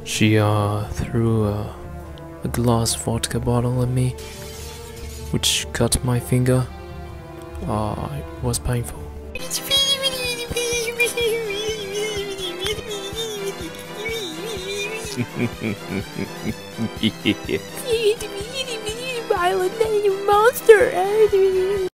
She threw a glass vodka bottle at me, which cut my finger. It was painful. Violent monster.